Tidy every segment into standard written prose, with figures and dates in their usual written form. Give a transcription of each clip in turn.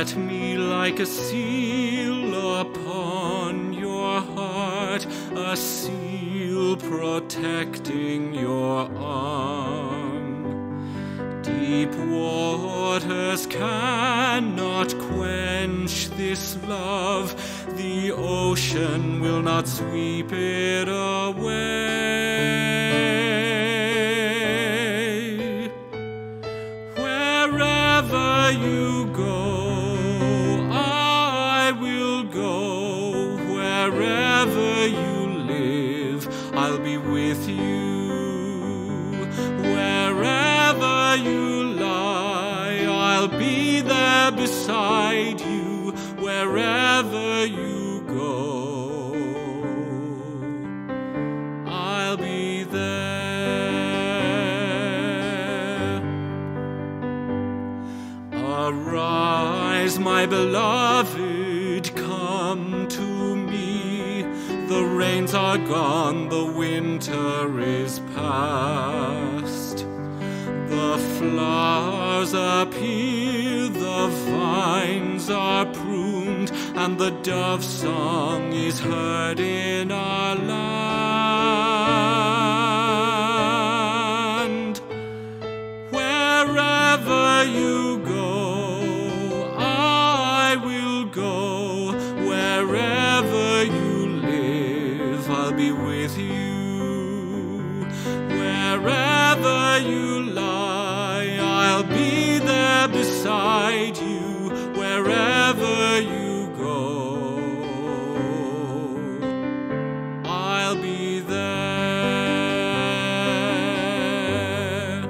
Set me like a seal upon your heart, a seal protecting your arm. Deep waters cannot quench this love, the ocean will not sweep it away. Wherever you go, I will go. Wherever you live, I'll be with you. Wherever you lie, I'll be there beside you. Wherever you go, I'll be there. Arise, my beloved, come to me. The rains are gone, the winter is past. The flowers appear, the vines are pruned, and the dove's song is heard in our land. Wherever you go, I will go. Wherever you live, I'll be with you. Wherever you lie, I'll be there beside you. Wherever you go, I'll be there.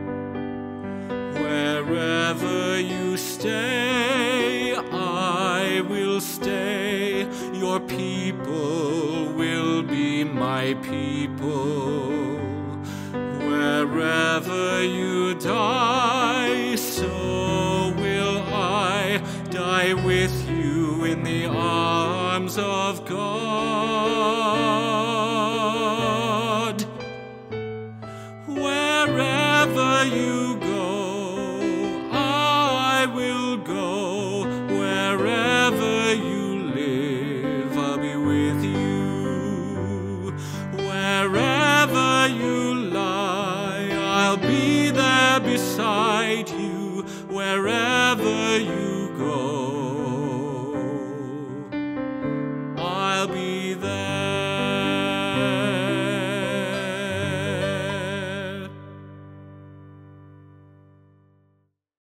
Wherever you stay, I will stay. Your people will be my people. Wherever you die, so will I die with you in the arms of God. Wherever you